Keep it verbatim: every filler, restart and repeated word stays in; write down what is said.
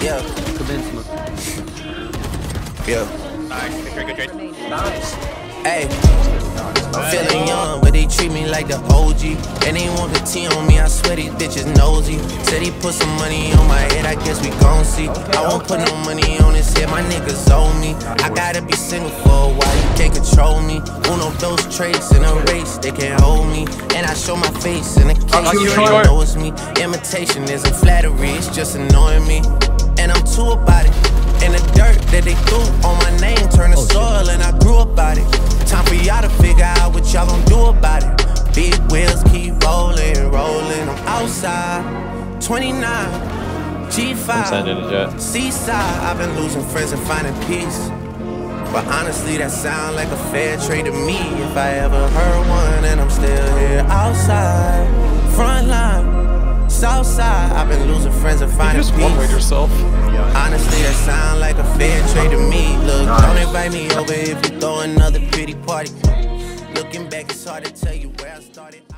Yeah. Commencement. Yeah. Nice. Good trade, good trade. Nice. Hey. I'm feeling young, but they treat me like the O G. And they want the T on me, I swear these bitches nosy. Said he put some money on my head, I guess we gon' see. I won't put no money on his head, my niggas owe me. I gotta be single for a while, you can't control me. Uno those traits in a race, they can't hold me. And I show my face in a case, you know it's me. Imitation isn't flattery, it's just annoying me. And I'm too about it. And the dirt that they threw on my name turned to soil, and I grew up out it. Time for y'all to figure out what y'all gon' do about it. Big wheels keep rolling, rolling. I'm outside, twenty-nine, G five, Seaside. I've been losing friends and finding peace. But honestly, that sound like a fair trade to me. If I ever heard one, and I'm still here outside, front line, south side. I've been losing friends and finding you just peace. one-way yourself. Honestly, that sound like a fair trade to me. Look, don't invite me over if you throw another pity party. Looking back, it's hard to tell you where I started.